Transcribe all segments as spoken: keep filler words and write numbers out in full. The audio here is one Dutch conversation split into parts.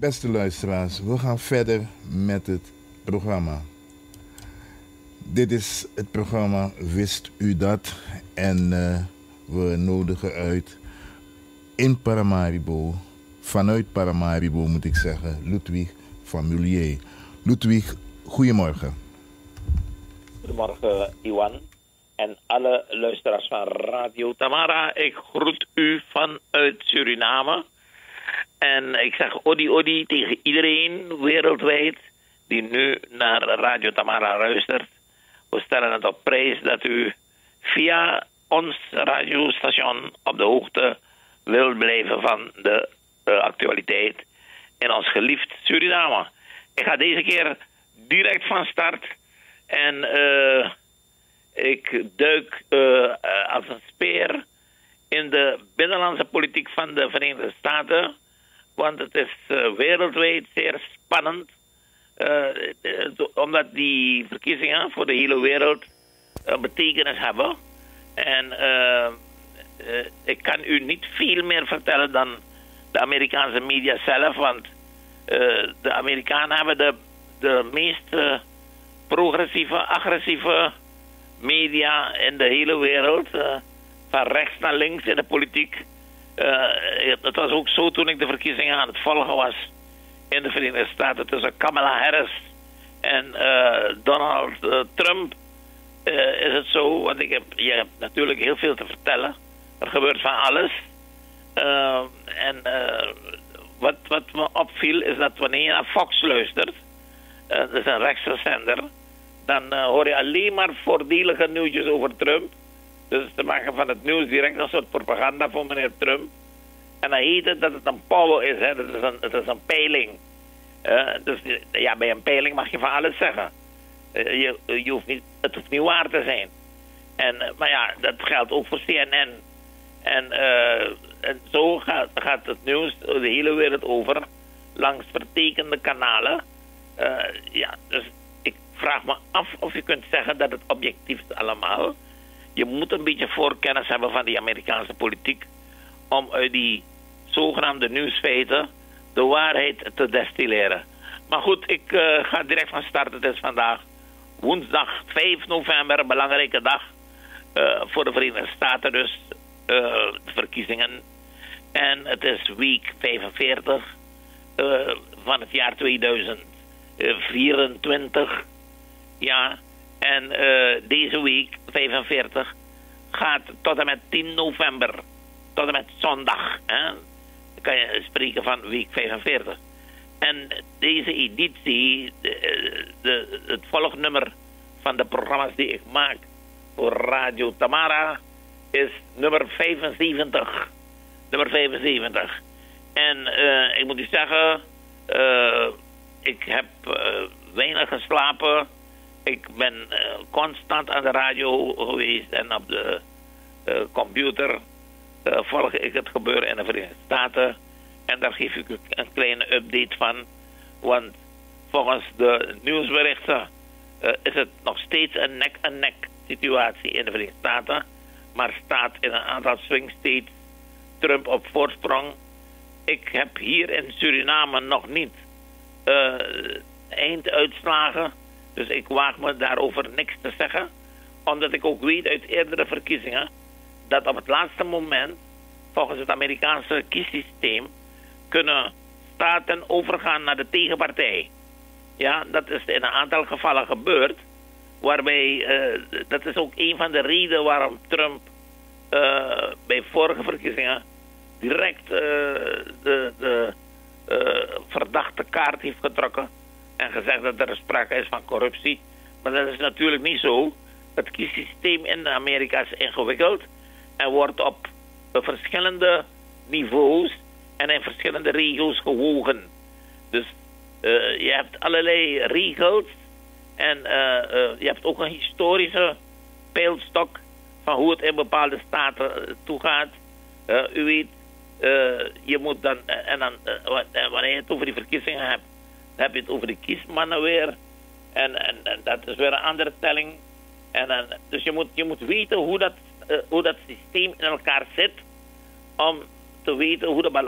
Beste luisteraars, we gaan verder met het programma. Dit is het programma Wist u dat? En uh, we nodigen uit in Paramaribo, vanuit Paramaribo moet ik zeggen, Ludwig van Mulier. Ludwig, goedemorgen. Goedemorgen, Iwan. En alle luisteraars van Radio Tamara. Ik groet u vanuit Suriname. En ik zeg odi odi tegen iedereen wereldwijd die nu naar Radio Tamara luistert. We stellen het op prijs dat u via ons radiostation op de hoogte wilt blijven van de uh, actualiteit in ons geliefd Suriname. Ik ga deze keer direct van start en uh, ik duik uh, als een speer in de binnenlandse politiek van de Verenigde Staten. Want het is uh, wereldwijd zeer spannend. Uh, omdat die verkiezingen voor de hele wereld een betekenis hebben. En uh, uh, ik kan u niet veel meer vertellen dan de Amerikaanse media zelf. Want uh, de Amerikanen hebben de, de meest uh, progressieve, agressieve media in de hele wereld. Uh, van rechts naar links in de politiek. Uh, het was ook zo toen ik de verkiezingen aan het volgen was in de Verenigde Staten tussen Kamala Harris en uh, Donald uh, Trump. Uh, is het zo, want ik heb, je hebt natuurlijk heel veel te vertellen. Er gebeurt van alles. Uh, en uh, wat, wat me opviel is dat wanneer je naar Fox luistert, uh, dat is een rechtse zender, dan uh, hoor je alleen maar voordelige nieuwtjes over Trump. Dus te maken van het nieuws direct een soort propaganda voor meneer Trump. En dan heet het dat het een poll is, hè. Dat is een, het is een peiling. Uh, dus ja, bij een peiling mag je van alles zeggen. Uh, je, je hoeft niet, het hoeft niet waar te zijn. En, uh, maar ja, dat geldt ook voor C N N. En, uh, en zo gaat, gaat het nieuws de hele wereld over, langs vertekende kanalen. Uh, ja, dus ik vraag me af of je kunt zeggen dat het objectief is allemaal. Je moet een beetje voorkennis hebben van die Amerikaanse politiek om uit die zogenaamde nieuwsfeiten de waarheid te destilleren. Maar goed, ik uh, ga direct van start. Het is vandaag woensdag vijf november, een belangrijke dag uh, voor de Verenigde Staten, dus uh, de verkiezingen. En het is week vijfenveertig uh, van het jaar tweeduizend vierentwintig. Ja. En uh, deze week, vijfenveertig, gaat tot en met tien november, tot en met zondag. Hè? Dan kan je spreken van week vijfenveertig. En deze editie, de, de, het volgnummer van de programma's die ik maak voor Radio Tamara, is nummer vijfenzeventig. Nummer vijfenzeventig. En uh, ik moet u zeggen, uh, ik heb uh, weinig geslapen. Ik ben uh, constant aan de radio geweest en op de uh, computer uh, volg ik het gebeuren in de Verenigde Staten. En daar geef ik u een kleine update van. Want volgens de nieuwsberichten uh, is het nog steeds een nek-aan-nek situatie in de Verenigde Staten. Maar staat in een aantal swing states Trump op voorsprong. Ik heb hier in Suriname nog niet uh, einduitslagen. Dus ik waag me daarover niks te zeggen. Omdat ik ook weet uit eerdere verkiezingen dat op het laatste moment, volgens het Amerikaanse kiessysteem, kunnen staten overgaan naar de tegenpartij. Ja, dat is in een aantal gevallen gebeurd. Waarbij, uh, dat is ook een van de redenen waarom Trump uh, bij vorige verkiezingen direct uh, de, de uh, verdachte kaart heeft getrokken. En gezegd dat er sprake is van corruptie. Maar dat is natuurlijk niet zo. Het kiessysteem in Amerika is ingewikkeld. En wordt op verschillende niveaus en in verschillende regio's gewogen. Dus uh, je hebt allerlei regels. En uh, uh, je hebt ook een historische pijlstok van hoe het in bepaalde staten toegaat. Uh, u weet, uh, je moet dan... Uh, en dan uh, wanneer je het over die verkiezingen hebt, dan heb je het over de kiesmannen weer. En, en, en dat is weer een andere telling. En, en, dus je moet, je moet weten hoe dat, uh, hoe dat systeem in elkaar zit. Om te weten hoe de balans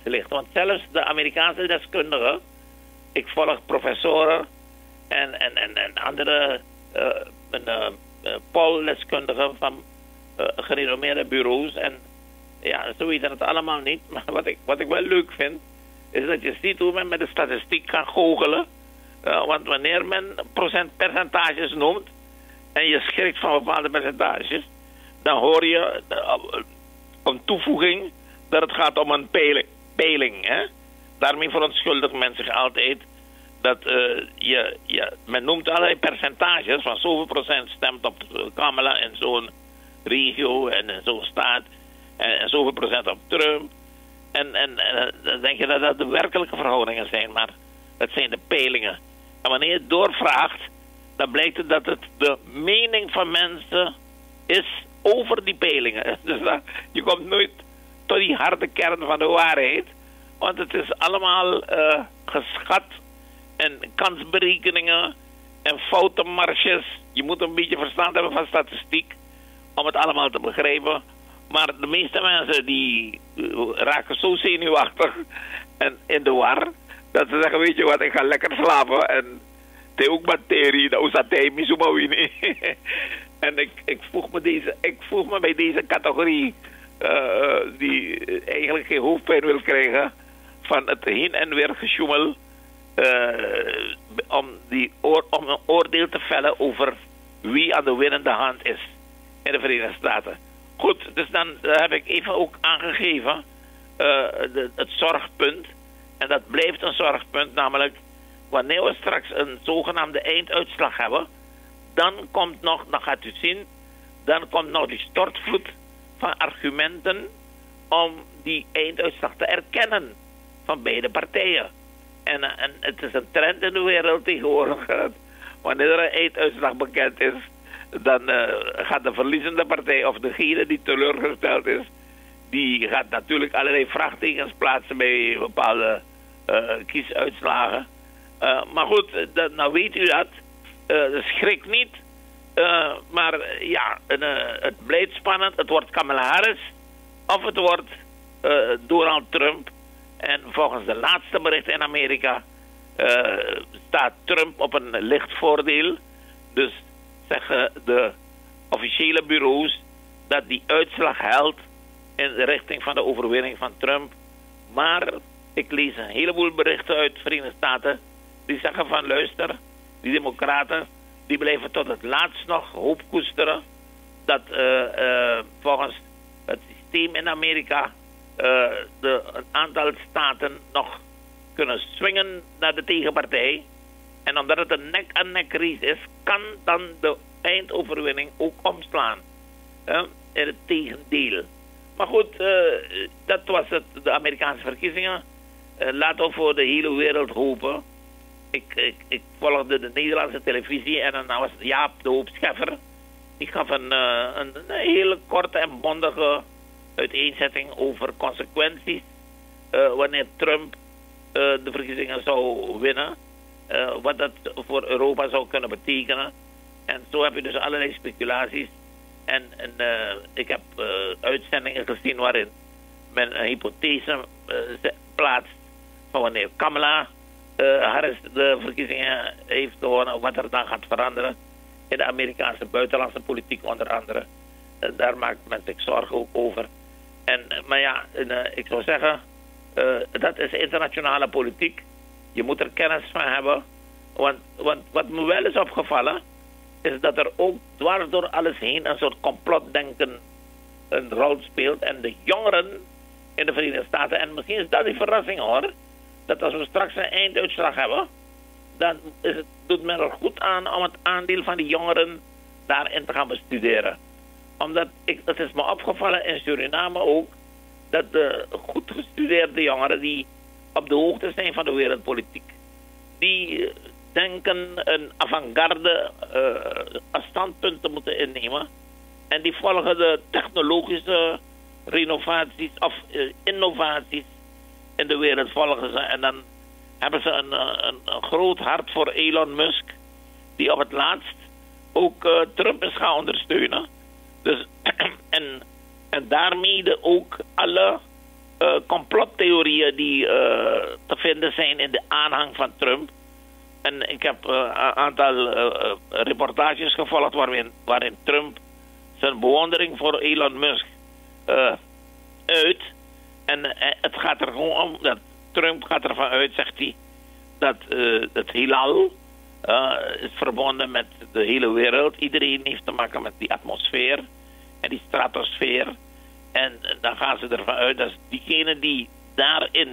ligt. Want zelfs de Amerikaanse deskundigen, ik volg professoren en, en, en, en andere uh, uh, uh, poldeskundigen van uh, gerenommeerde bureaus. En ja, ze weten het allemaal niet. Maar wat ik, wat ik wel leuk vind, is dat je ziet hoe men met de statistiek kan goochelen. Uh, want wanneer men procent, percentages noemt en je schrikt van bepaalde percentages, dan hoor je uh, een toevoeging dat het gaat om een peiling. peiling hè? Daarmee verontschuldigt men zich altijd dat uh, je, je, men noemt allerlei percentages van zoveel procent stemt op Kamala in zo'n regio en in zo'n staat en, en zoveel procent op Trump. En, en, en dan denk je dat dat de werkelijke verhoudingen zijn, maar dat zijn de peilingen. En wanneer je het doorvraagt, dan blijkt het dat het de mening van mensen is over die peilingen. Dus uh, je komt nooit tot die harde kern van de waarheid, want het is allemaal uh, geschat en kansberekeningen en foutenmarges. Je moet een beetje verstand hebben van statistiek om het allemaal te begrijpen. Maar de meeste mensen die uh, raken zo zenuwachtig en in de war, dat ze zeggen, weet je wat, ik ga lekker slapen. En het is ook materie, dat is dat misumawini. En ik, ik, voeg me deze, ik voeg me bij deze categorie uh, die eigenlijk geen hoofdpijn wil krijgen van het heen en weer gesjoemel uh, om, die oor, om een oordeel te vellen over wie aan de winnende hand is in de Verenigde Staten. Goed, dus dan uh, heb ik even ook aangegeven uh, de, het zorgpunt. En dat blijft een zorgpunt, namelijk wanneer we straks een zogenaamde einduitslag hebben, dan komt nog, dan gaat u zien, dan komt nog die stortvloed van argumenten om die einduitslag te erkennen van beide partijen. En, en het is een trend in de wereld tegenwoordig. Wanneer er een einduitslag bekend is, dan uh, gaat de verliezende partij of degene die teleurgesteld is, die gaat natuurlijk allerlei vraagtekens plaatsen bij bepaalde uh, kiesuitslagen. Uh, maar goed, dat, nou weet u dat. Uh, schrik niet. Uh, maar uh, ja, uh, het blijft spannend. Het wordt Kamala Harris of het wordt uh, Donald Trump. En volgens de laatste berichten in Amerika uh, staat Trump op een licht voordeel. Dus zeggen de officiële bureaus dat die uitslag helpt in de richting van de overwinning van Trump. Maar ik lees een heleboel berichten uit de Verenigde Staten die zeggen van luister, die democraten die blijven tot het laatst nog hoop koesteren dat uh, uh, volgens het systeem in Amerika uh, de, een aantal staten nog kunnen swingen naar de tegenpartij. En omdat het een nek-aan-nek race is, kan dan de eindoverwinning ook omslaan. Uh, in het tegendeel. Maar goed, uh, dat was het, de Amerikaanse verkiezingen. Uh, laten we voor de hele wereld hopen. Ik, ik, ik volgde de Nederlandse televisie en dan was Jaap de Hoop Scheffer. Die gaf een, uh, een, een hele korte en bondige uiteenzetting over consequenties uh, wanneer Trump uh, de verkiezingen zou winnen. Uh, wat dat voor Europa zou kunnen betekenen. En zo heb je dus allerlei speculaties. En, en uh, ik heb uh, uitzendingen gezien waarin men een hypothese uh, plaatst van wanneer Kamala uh, Harris de verkiezingen heeft gewonnen, wat er dan gaat veranderen in de Amerikaanse buitenlandse politiek onder andere. Uh, daar maakt men zich zorgen ook over. En, maar ja, uh, ik zou zeggen, uh, dat is internationale politiek. Je moet er kennis van hebben. Want, want wat me wel is opgevallen, is dat er ook dwars door alles heen een soort complotdenken een rol speelt. En de jongeren in de Verenigde Staten, en misschien is dat die verrassing hoor, dat als we straks een einduitslag hebben, dan is het, doet men er goed aan om het aandeel van die jongeren daarin te gaan bestuderen. Omdat, ik, het is me opgevallen in Suriname ook, dat de goed gestudeerde jongeren die op de hoogte zijn van de wereldpolitiek, die denken een avant-garde uh, standpunt te moeten innemen. En die volgen de technologische renovaties of uh, innovaties in de wereld volgen ze. En dan hebben ze een, een, een groot hart voor Elon Musk, die op het laatst ook uh, Trump is gaan ondersteunen. Dus, en, en daarmee ook alle uh, complottheorieën die uh, te vinden zijn in de aanhang van Trump. En ik heb uh, een aantal uh, reportages gevolgd waarin, waarin Trump zijn bewondering voor Elon Musk uh, uit. En uh, het gaat er gewoon om dat Trump gaat ervan uit, zegt hij, dat uh, het heelal uh, is verbonden met de hele wereld. Iedereen heeft te maken met die atmosfeer en die stratosfeer. En uh, dan gaan ze ervan uit dat diegenen die daarin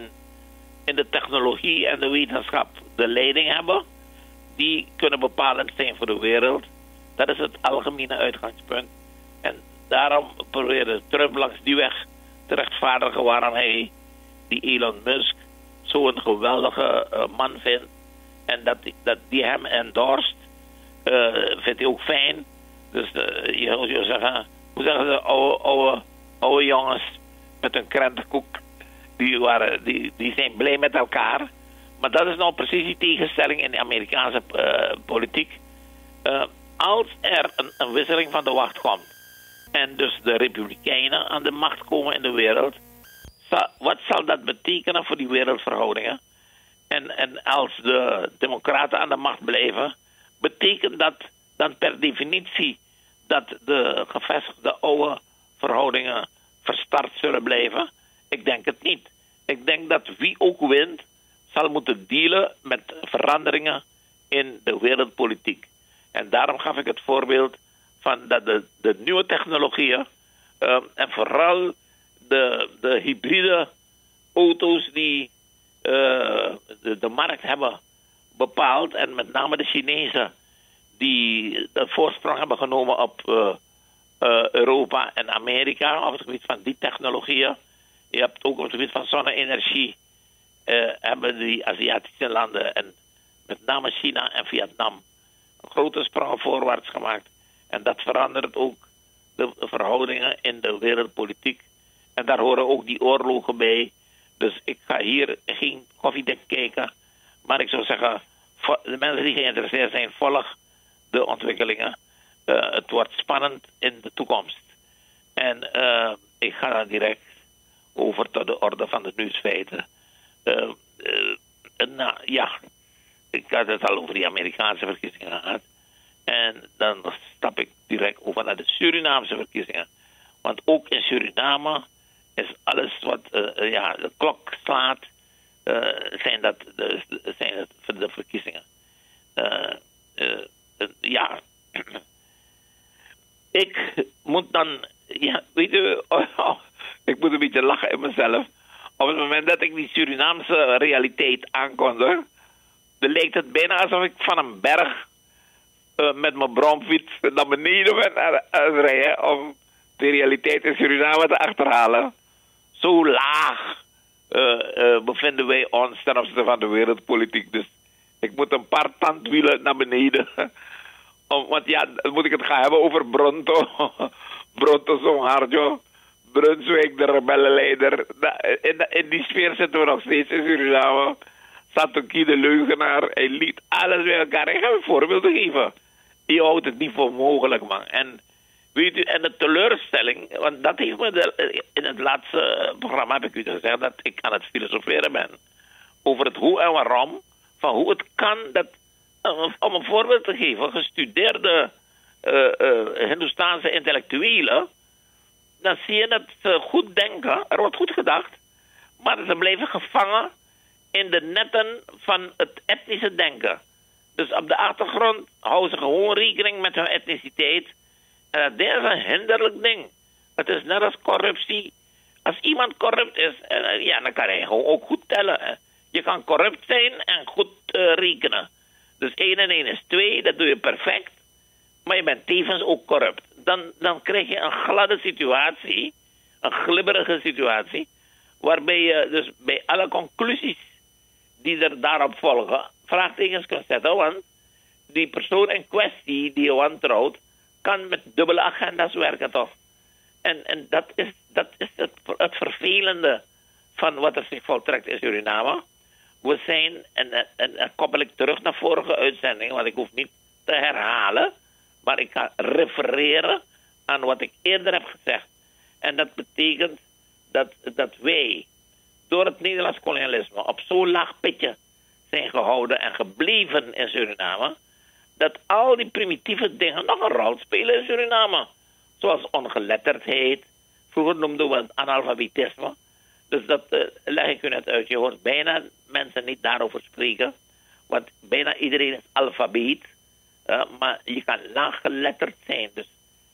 in de technologie en de wetenschap de leiding hebben, die kunnen bepalend zijn voor de wereld. Dat is het algemene uitgangspunt. En daarom probeerde Trump langs die weg te rechtvaardigen waarom hij die Elon Musk zo'n geweldige uh, man vindt. En dat, dat die hem endorst, uh, vindt hij ook fijn. Dus uh, je zou zeggen, hoe zeggen ze, oude, oude, oude jongens met een krentenkoek, die, waren, die, die zijn blij met elkaar. Maar dat is nou precies die tegenstelling in de Amerikaanse uh, politiek. Uh, als er een, een wisseling van de wacht komt en dus de Republikeinen aan de macht komen in de wereld, zal, wat zal dat betekenen voor die wereldverhoudingen? En, en als de Democraten aan de macht blijven, betekent dat dan per definitie dat de gevestigde oude verhoudingen verstart zullen blijven? Ik denk het niet. Ik denk dat wie ook wint, zal moeten dealen met veranderingen in de wereldpolitiek. En daarom gaf ik het voorbeeld van dat de, de nieuwe technologieën uh, en vooral de, de hybride auto's die uh, de, de markt hebben bepaald, en met name de Chinezen die de voorsprong hebben genomen op uh, uh, Europa en Amerika op het gebied van die technologieën. Je hebt ook op het gebied van zonne-energie Uh, hebben die Aziatische landen en met name China en Vietnam grote sprongen voorwaarts gemaakt. En dat verandert ook de verhoudingen in de wereldpolitiek. En daar horen ook die oorlogen bij. Dus ik ga hier geen koffiedik kijken. Maar ik zou zeggen, de mensen die geïnteresseerd zijn, volg de ontwikkelingen. Uh, het wordt spannend in de toekomst. En uh, ik ga dan direct over tot de orde van de nieuwsfeiten. Uh, uh, nou ja, ik had het al over die Amerikaanse verkiezingen gehad. En dan stap ik direct over naar de Surinaamse verkiezingen. Want ook in Suriname is alles wat uh, ja, de klok slaat, uh, zijn dat de, zijn het de verkiezingen. Uh, uh, uh, ja, ik moet dan, ja, weet je, oh, oh, ik moet een beetje lachen in mezelf. Op het moment dat ik die Surinaamse realiteit aankondig, dan lijkt het bijna alsof ik van een berg uh, met mijn bromfiets naar beneden ben aan het rijden om de realiteit in Suriname te achterhalen. Zo laag uh, uh, bevinden wij ons ten opzichte van de wereldpolitiek. Dus ik moet een paar tandwielen naar beneden. Om, want ja, dan moet ik het gaan hebben over Bronto. Bronto zo'n hardjo. Brunswijk, de rebellenleider. In, in die sfeer zitten we nog steeds in Suriname. Satoki, de leugenaar. Hij liet alles bij elkaar. Ik ga een voorbeeld geven. Je houdt het niet voor mogelijk, man. En weet u, en de teleurstelling, want dat heeft me de, in het laatste programma heb ik u gezegd dat ik aan het filosoferen ben. Over het hoe en waarom. Van hoe het kan dat, om een voorbeeld te geven, gestudeerde uh, uh, Hindoestaanse intellectuelen, dan zie je dat ze goed denken, er wordt goed gedacht, maar ze blijven gevangen in de netten van het etnische denken. Dus op de achtergrond houden ze gewoon rekening met hun etniciteit. En dat is een hinderlijk ding. Het is net als corruptie. Als iemand corrupt is, ja, dan kan hij gewoon ook goed tellen. Je kan corrupt zijn en goed uh, rekenen. Dus één en één is twee, dat doe je perfect. Maar je bent tevens ook corrupt. Dan, dan krijg je een gladde situatie, een glibberige situatie, waarbij je dus bij alle conclusies die er daarop volgen, vraagtekens kunt zetten. Want die persoon in kwestie die je wantrouwt, kan met dubbele agenda's werken, toch? En, en dat is, dat is het, het vervelende van wat er zich voltrekt in Suriname. We zijn, en, en, en dan koppel ik terug naar vorige uitzendingen, want ik hoef niet te herhalen, maar ik ga refereren aan wat ik eerder heb gezegd. En dat betekent dat, dat wij door het Nederlands kolonialisme op zo'n laag pitje zijn gehouden en gebleven in Suriname, dat al die primitieve dingen nog een rol spelen in Suriname. Zoals ongeletterdheid, vroeger noemden we het analfabetisme. Dus dat uh, leg ik u net uit. Je hoort bijna mensen niet daarover spreken, want bijna iedereen is alfabeet, uh, maar je kan laaggeletterd zijn. Dus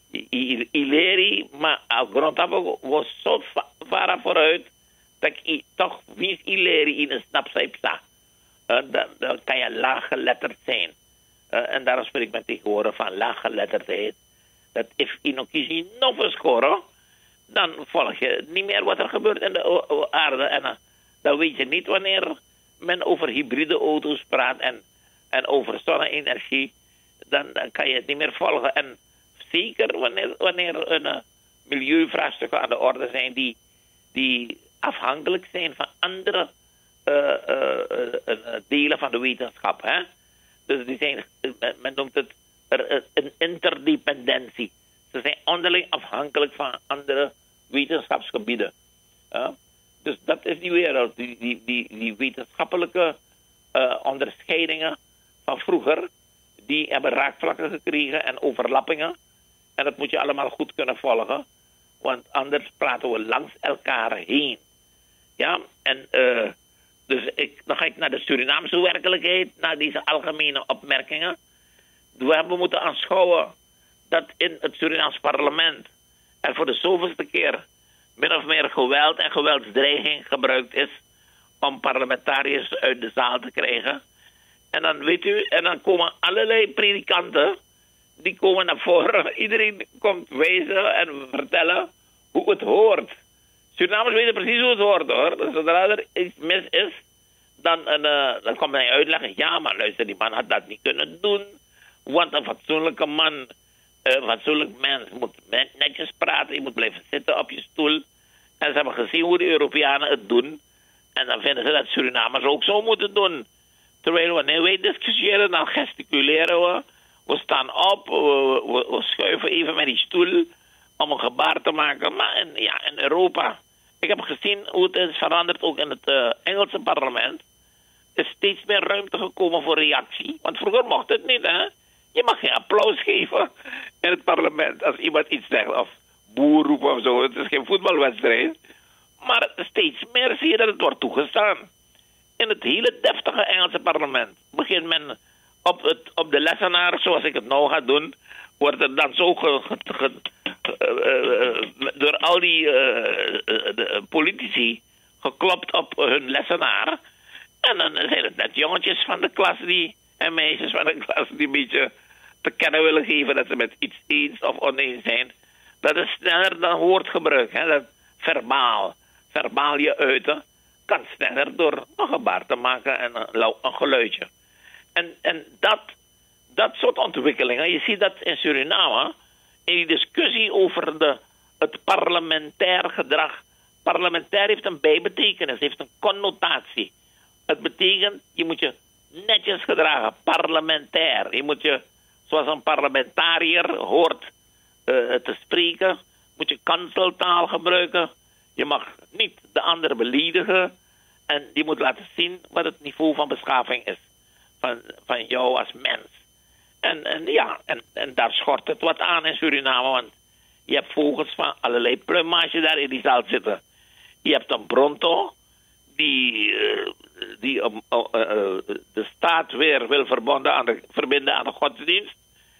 Ileri, maar al grondaf was zo ver vooruit dat ik toch wie Ileri in een snapsijp zag. Uh, dan, dan kan je laaggeletterd zijn. Uh, en daarom spreek ik met tegenwoordig van laaggeletterdheid. Dat if je nog kies nog een score, dan volg je niet meer wat er gebeurt in de aarde. En uh, dan weet je niet wanneer men over hybride auto's praat en, en over zonne-energie. Dan, dan kan je het niet meer volgen. En zeker wanneer, wanneer een uh, milieuvraagstukken aan de orde zijn die, die afhankelijk zijn van andere uh, uh, uh, uh, delen van de wetenschap. Hè? Dus die zijn, men noemt het er, een interdependentie. Ze zijn onderling afhankelijk van andere wetenschapsgebieden. Uh, dus dat is die wereld, die, die, die, die wetenschappelijke uh, onderscheidingen van vroeger, die hebben raakvlakken gekregen en overlappingen. En dat moet je allemaal goed kunnen volgen. Want anders praten we langs elkaar heen. Ja, en uh, dus ik, dan ga ik naar de Surinaamse werkelijkheid, naar deze algemene opmerkingen. We hebben moeten aanschouwen dat in het Surinaams parlement er voor de zoveelste keer min of meer geweld en geweldsdreiging gebruikt is om parlementariërs uit de zaal te krijgen. En dan weet u, en dan komen allerlei predikanten, die komen naar voren. Iedereen komt wijzen en vertellen hoe het hoort. Surinamers weten precies hoe het hoort, hoor. Dus zodra er iets mis is, dan, uh, dan komt hij uitleggen, ja, maar luister, die man had dat niet kunnen doen. Want een fatsoenlijke man, een fatsoenlijk mens moet netjes praten. Je moet blijven zitten op je stoel. En ze hebben gezien hoe de Europeanen het doen. En dan vinden ze dat Surinamers ook zo moeten doen. Terwijl wanneer wij discussiëren, dan gesticuleren we. We staan op, we, we, we schuiven even met die stoel om een gebaar te maken. Maar in, ja, in Europa, ik heb gezien hoe het is veranderd, ook in het uh, Engelse parlement. Er is steeds meer ruimte gekomen voor reactie. Want vroeger mocht het niet, hè. Je mag geen applaus geven in het parlement als iemand iets zegt. Of boer roepen of zo. Het is geen voetbalwedstrijd. Maar steeds meer zie je dat het wordt toegestaan. In het hele deftige Engelse parlement begint men op, het, op de lessenaar, zoals ik het nou ga doen, wordt er dan zo ge, ge, ge, uh, uh, door al die uh, uh, de politici geklopt op hun lessenaar. En dan zijn het net jongetjes van de klas die, en meisjes van de klas die een beetje te kennen willen geven dat ze met iets eens of oneens zijn. Dat is sneller dan woordgebruik. Hè? Dat verbaal, verbaal je uiten, kan sneller door een gebaar te maken en een, een geluidje. En, en dat, dat soort ontwikkelingen, je ziet dat in Suriname, in die discussie over de, het parlementair gedrag. Parlementair heeft een bijbetekenis, heeft een connotatie. Het betekent, je moet je netjes gedragen, parlementair. Je moet je, zoals een parlementariër hoort uh, te spreken, moet je kanseltaal gebruiken. Je mag niet de ander beledigen. En je moet laten zien wat het niveau van beschaving is. Van, van jou als mens. En, en ja, en, en daar schort het wat aan in Suriname. Want je hebt vogels van allerlei plumage daar in die zaal zitten. Je hebt een Bronto die, uh, die uh, uh, uh, de staat weer wil verbonden aan de, verbinden aan de godsdienst.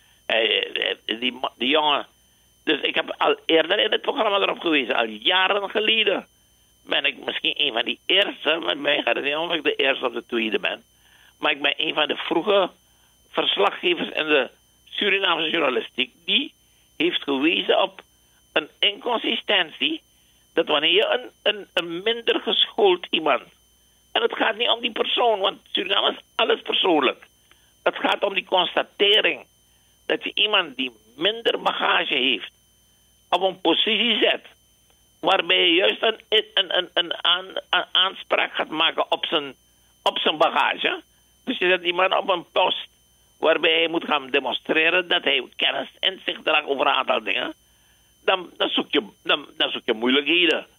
Uh, die, die jongen. Dus ik heb al eerder in het programma erop gewezen, al jaren geleden ben ik misschien een van die eerste, met mij gaat het niet om of ik de eerste of de tweede ben, maar ik ben een van de vroege verslaggevers in de Surinaamse journalistiek die heeft gewezen op een inconsistentie dat wanneer je een, een, een minder geschoold iemand, en het gaat niet om die persoon, want Suriname is alles persoonlijk, het gaat om die constatering dat je iemand die minder bagage heeft op een positie zet waarbij je juist een, een, een, een, aan, een aanspraak gaat maken op zijn, op zijn bagage. Dus je zet iemand op een post waarbij hij moet gaan demonstreren dat hij kennis en zich draagt over een aantal dingen. Dan, dan, zoek je, dan, dan zoek je moeilijkheden.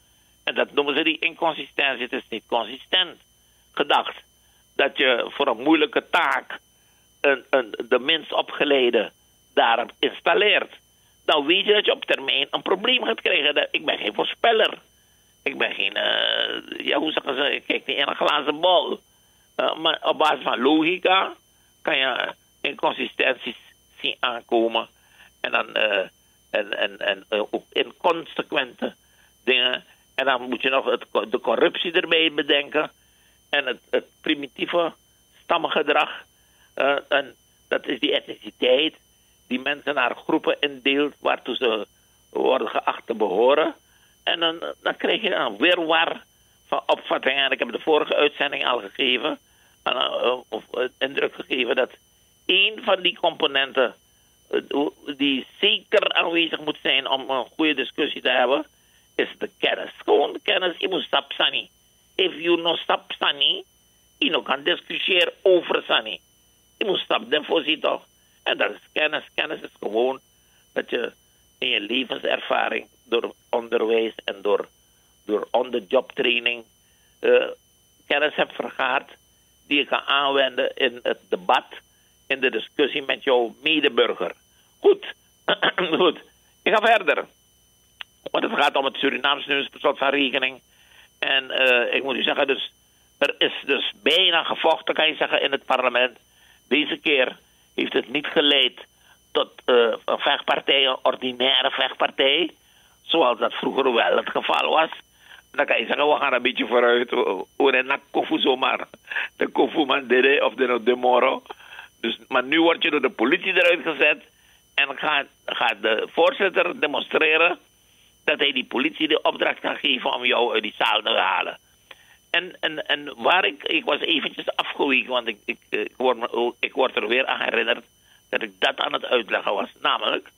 En dat noemen ze die inconsistentie. Het is niet consistent gedacht dat je voor een moeilijke taak een, een, de minst opgeleide daarop installeert. Dan weet je dat je op termijn een probleem gaat krijgen. Ik ben geen voorspeller. Ik ben geen, uh, ja, hoe zeggen ze, ik kijk niet in een glazen bol. Uh, maar op basis van logica kan je inconsistenties zien aankomen. En dan uh, en, en, en, uh, ook inconsequente dingen. En dan moet je nog het, de corruptie erbij bedenken. En het, het primitieve stammengedrag. Uh, en dat is die etniciteit die mensen naar groepen indeelt waartoe ze worden geacht te behoren. En dan, dan krijg je een wirwar van opvattingen. En ik heb de vorige uitzending al gegeven, uh, of uh, indruk gegeven dat één van die componenten uh, die zeker aanwezig moet zijn om een goede discussie te hebben, is de kennis. Gewoon de kennis. Je moet stap sani. If you no stap sani, je no kan discussiëren over sani. Je moet stap den voorzitter. En dat is kennis. Kennis is gewoon dat je in je levenservaring door onderwijs en door, door on-the-job training uh, kennis hebt vergaard die je kan aanwenden in het debat, in de discussie met jouw medeburger. Goed. Goed. Ik ga verder. Want het gaat om het Surinaams nu, een soort van rekening. En uh, ik moet u zeggen, dus, er is dus bijna gevochten, kan je zeggen, in het parlement. Deze keer heeft het niet geleid tot uh, een vechtpartij, een ordinaire vechtpartij. Zoals dat vroeger wel het geval was. Dan kan je zeggen, we gaan een beetje vooruit. We naar kofu zomaar. De kofu man dede of de, de moro. Dus, maar nu word je door de politie eruit gezet. En gaat, gaat de voorzitter demonstreren dat hij die politie de opdracht kan geven om jou uit die zaal te halen. En, en, en waar ik, ik was eventjes afgeweken, want ik, ik, ik, word, me, ik word er weer aan herinnerd dat ik dat aan het uitleggen was. Namelijk,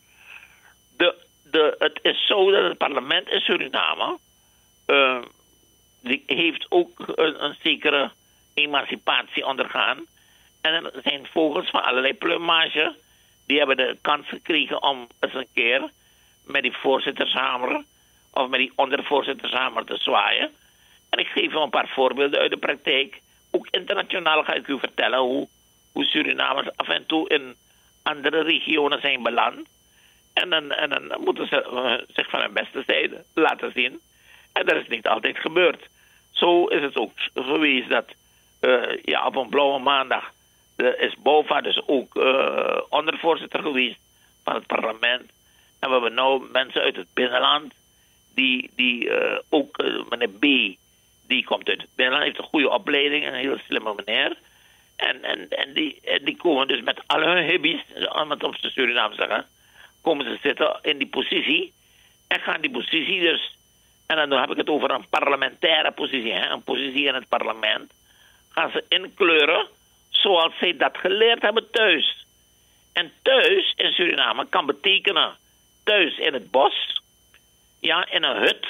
de, de, het is zo dat het parlement in Suriname uh, die heeft ook een, een zekere emancipatie ondergaan. En er zijn vogels van allerlei plumage, die hebben de kans gekregen om eens een keer met die voorzittershamer of met die ondervoorzittershamer te zwaaien. En ik geef u een paar voorbeelden uit de praktijk. Ook internationaal ga ik u vertellen hoe, hoe Surinamers af en toe in andere regionen zijn beland. En dan, en dan moeten ze uh, zich van hun beste zijde laten zien. En dat is niet altijd gebeurd. Zo is het ook geweest dat uh, ja, op een blauwe maandag uh, is Bova dus ook uh, ondervoorzitter geweest van het parlement. En we hebben nu mensen uit het binnenland die, die uh, ook uh, meneer B. Die komt uit het binnenland, heeft een goede opleiding, een heel slimme meneer. En, en, en, die, en die komen dus met al hun hobby's, om het op de Suriname zeggen, komen ze zitten in die positie. En gaan die positie dus, en dan heb ik het over een parlementaire positie, hè, een positie in het parlement. Gaan ze inkleuren zoals zij dat geleerd hebben thuis. En thuis in Suriname kan betekenen thuis in het bos, ja, in een hut,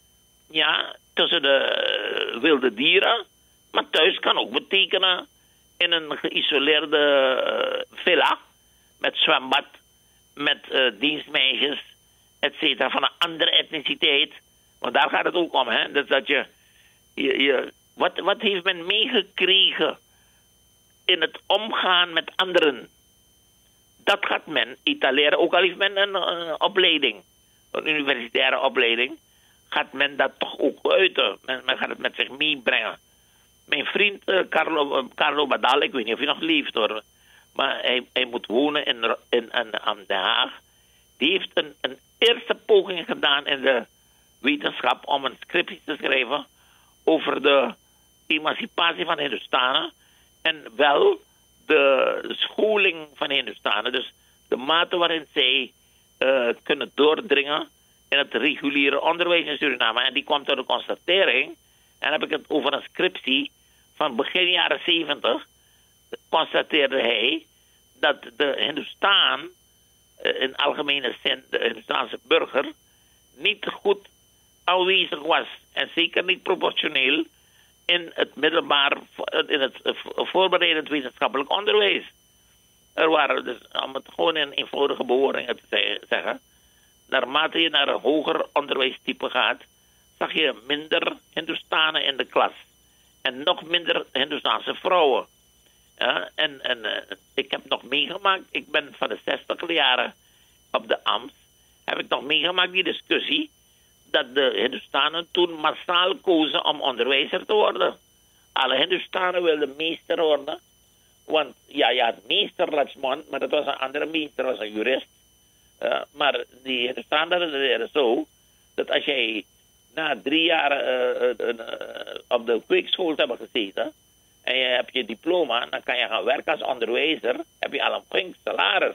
ja, tussen de uh, wilde dieren. Maar thuis kan ook betekenen in een geïsoleerde uh, villa met zwembad, met uh, dienstmeisjes, et cetera, van een andere etniciteit. Want daar gaat het ook om, hè. Dus dat je, je, je wat, wat heeft men meegekregen in het omgaan met anderen? Dat gaat men etaleren, ook al heeft men een, een opleiding, een universitaire opleiding, gaat men dat toch ook uiten. Men, men gaat het met zich meebrengen. Mijn vriend uh, Carlo, uh, Carlo Badal, ik weet niet of hij nog leeft hoor, maar hij, hij moet wonen in, in, in, in Den Haag. Die heeft een, een eerste poging gedaan in de wetenschap om een scriptie te schrijven over de emancipatie van Hindustanen en wel de scholing van Hindustanen. Dus de mate waarin zij uh, kunnen doordringen in het reguliere onderwijs in Suriname. En die kwam tot de constatering, en dan heb ik het over een scriptie van begin jaren zeventig, constateerde hij dat de Hindustaan, in algemene zin de Hindustaanse burger, niet goed aanwezig was. En zeker niet proportioneel in het middelbaar, in het voorbereidend wetenschappelijk onderwijs. Er waren dus, om het gewoon in eenvoudige bewoordingen te zeggen, naarmate je naar een hoger onderwijstype gaat, zag je minder Hindustanen in de klas. En nog minder Hindustaanse vrouwen. Ja, en en uh, ik heb nog meegemaakt, ik ben van de zestiger jaren op de Amst, heb ik nog meegemaakt die discussie dat de Hindustanen toen massaal kozen om onderwijzer te worden. Alle Hindustanen wilden meester worden. Want ja, je had meester Lachman, maar dat was een andere meester, dat was een jurist. Uh, maar die Hindustanen deden zo, dat als jij na drie jaar uh, uh, uh, op de kweekschool hebben gezeten en je hebt je diploma, dan kan je gaan werken als onderwijzer, heb je al een flink salaris.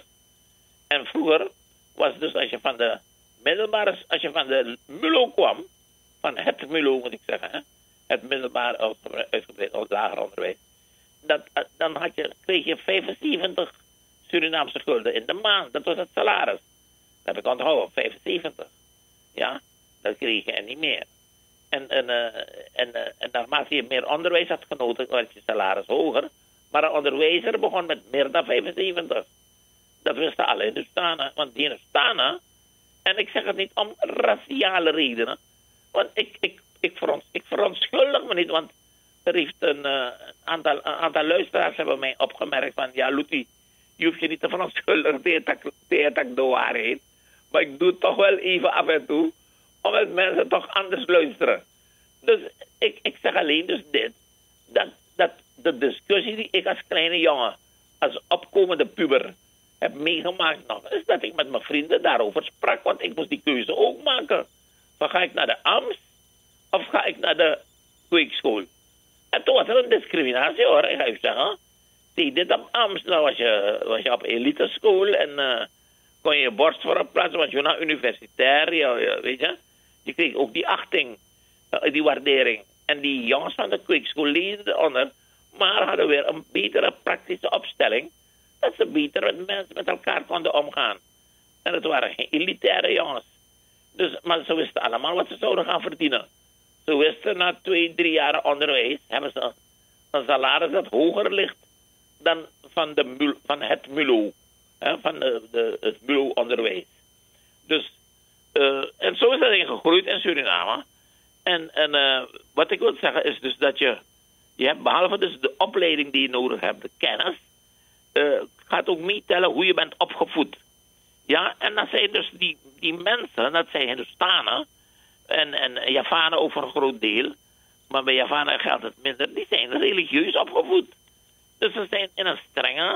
En vroeger was dus als je van de middelbare, als je van de M U L O kwam, van het M U L O moet ik zeggen, hè? Het middelbaar uitgebreid lager onderwijs, dat, dan had je, kreeg je vijfenzeventig Surinaamse gulden in de maand. Dat was het salaris. Dat heb ik onthouden, vijfenzeventig. Ja, dat kreeg je en niet meer. En, en, uh, en, uh, en naarmate je meer onderwijs had genoten, was je salaris hoger. Maar een onderwijzer begon met meer dan vijfenzeventig. Dat wisten alle Hindustanen. Want die Hindustanen, en ik zeg het niet om raciale redenen, want ik, ik, ik, veront, ik verontschuldig me niet, want er heeft een, uh, aantal, een aantal luisteraars hebben mij opgemerkt van, ja, Luti, je hoeft je niet te verontschuldigen tegen de waarheid. Maar ik doe het toch wel even af en toe, omdat mensen toch anders luisteren. Dus ik, ik zeg alleen dus dit, dat, dat de discussie die ik als kleine jongen, als opkomende puber, heb meegemaakt nog, is dat ik met mijn vrienden daarover sprak, want ik moest die keuze ook maken. Van ga ik naar de Amst, of ga ik naar de kweekschool? En toen was er een discriminatie hoor, ik ga je zeggen. Tegen dit op Amst, dan was je, was je op eliteschool en uh, kon je je borst voorop plaatsen, was je naar universitair, ja, ja, weet je. Je kreeg ook die achting, uh, die waardering. En die jongens van de kweekschool leefden eronder, maar hadden weer een betere praktische opstelling, dat ze beter met mensen met elkaar konden omgaan. En het waren geen elitaire jongens. Dus, maar ze wisten allemaal wat ze zouden gaan verdienen. Ze wisten na twee, drie jaar onderwijs hebben ze een salaris dat hoger ligt dan van, de, van het M U L O. Hè, van de, de, het M U L O-onderwijs. Dus, uh, en zo is dat gegroeid in Suriname. En, en uh, wat ik wil zeggen is dus dat je, je hebt behalve dus de opleiding die je nodig hebt, de kennis, uh, gaat ook meetellen hoe je bent opgevoed. Ja, en dat zijn dus die, die mensen, dat zijn Hindustanen, en, en Javanen ook voor een groot deel, maar bij Javanen geldt het minder, die zijn religieus opgevoed. Dus ze zijn in een strenge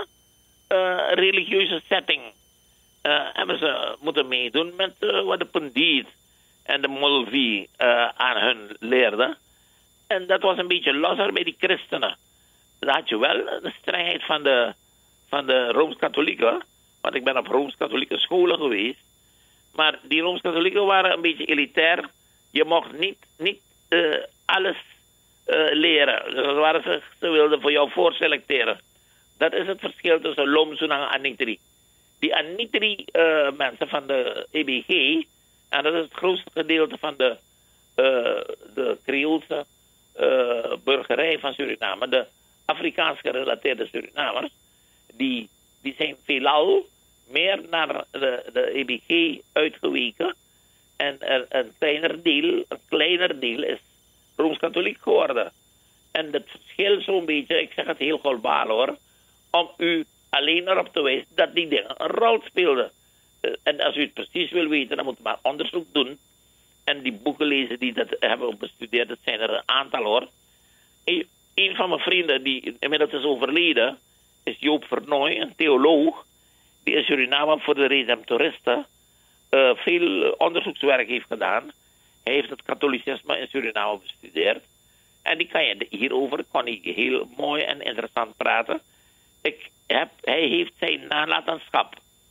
uh, religieuze setting. Uh, hebben ze moeten meedoen met uh, wat de Pandit en de Molvi uh, aan hun leerden. En dat was een beetje losser bij die christenen. Dan had je wel de strengheid van de, van de Rooms-Katholieken, want ik ben op Rooms-Katholieke scholen geweest. Maar die Rooms-Katholieken waren een beetje elitair. Je mocht niet, niet uh, alles uh, leren. Dus waren ze, ze wilden voor jou voorselecteren. Dat is het verschil tussen Lomsoenang en Anitri. Die Anitri-mensen uh, van de E B G, en dat is het grootste gedeelte van de, uh, de Creoolse uh, burgerij van Suriname, de Afrikaans gerelateerde Surinamers, die, die zijn veelal meer naar de, de E B G uitgeweken. En er, een kleiner deel, een kleiner deel is Rooms-Katholiek geworden. En het verschil zo'n beetje, ik zeg het heel globaal hoor, om u alleen erop te wijzen dat die dingen een rol speelden. Uh, en als u het precies wil weten, dan moet u maar onderzoek doen. En die boeken lezen die dat hebben bestudeerd, dat zijn er een aantal hoor. Een, een van mijn vrienden, die inmiddels is overleden, is Joop Vernooy, een theoloog, die in Suriname voor de Redemptoristen uh, veel onderzoekswerk heeft gedaan. Hij heeft het katholicisme in Suriname bestudeerd. En die kan je hierover kon hij heel mooi en interessant praten. Ik heb, hij heeft zijn nalatenschap